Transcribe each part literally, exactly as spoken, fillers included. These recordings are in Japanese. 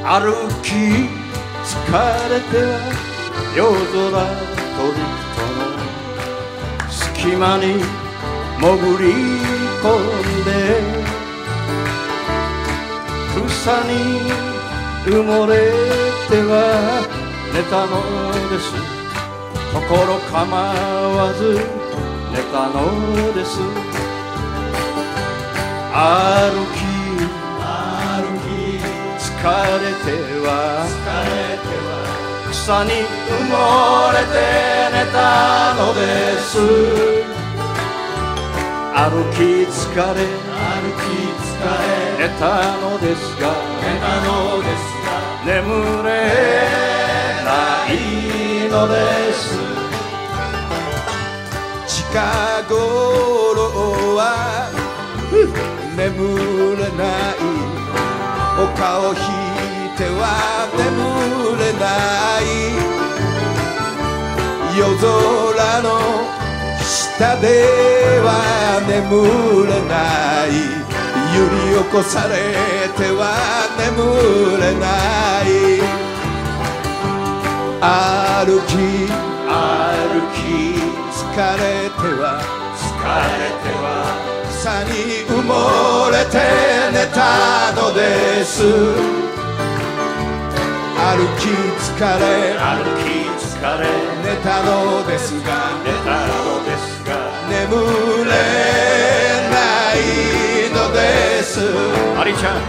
歩き疲れては夜空鳥人の隙間に潜り込んで草に埋もれては寝たのです。ところ構わず寝たのです。歩き歩き疲れては草に埋もれて寝たのです。歩き疲れ歩き疲れ寝たのですが寝たのですが眠れないのです。近頃は眠れない丘を引いては眠れない夜空の下では眠れない揺り起こされては眠れない歩き歩き疲れては疲れては草に埋もれて寝たのです。歩き疲れ歩き疲れ寝たのですが寝たのですが眠れないのです。マリちゃん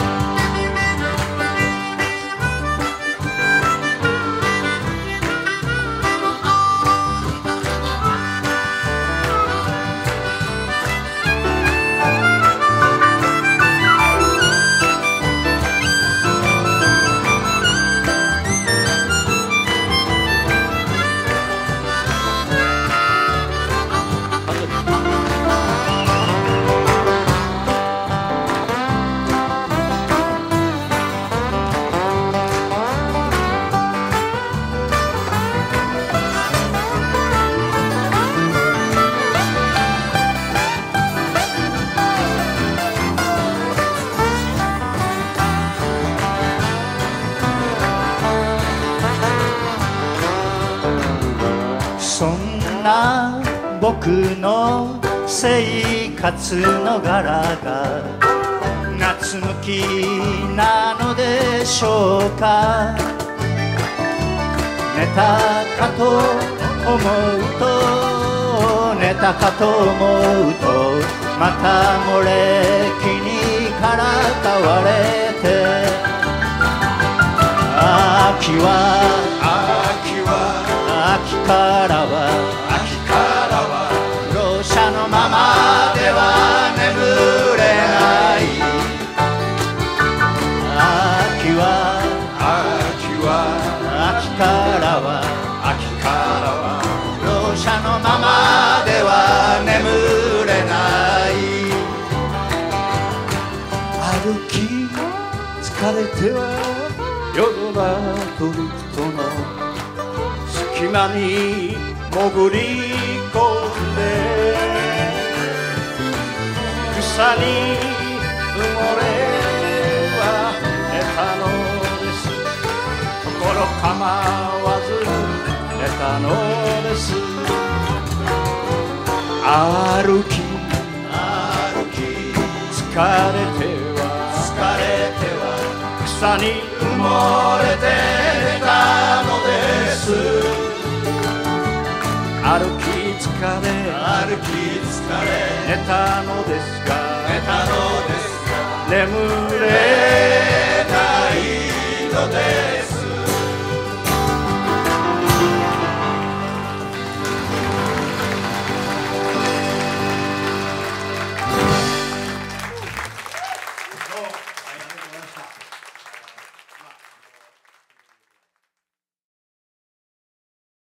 そんな僕の生活の柄が夏向きなのでしょうか。寝たかと思うと寝たかと思うとまた漏れ木にからかわれて秋は秋は秋からは秋からはろう者のままでは眠れない秋は秋は秋からは秋からはろう者のままでは眠れない歩き疲れては夜空鳥人の隙間に潜り込んで草に埋もれは寝たのです。ところ構わず寝たのです。歩き歩き疲れては疲れては草に埋もれて寝たのです。歩き疲れ歩き疲れ寝たのですが寝たのですが眠れ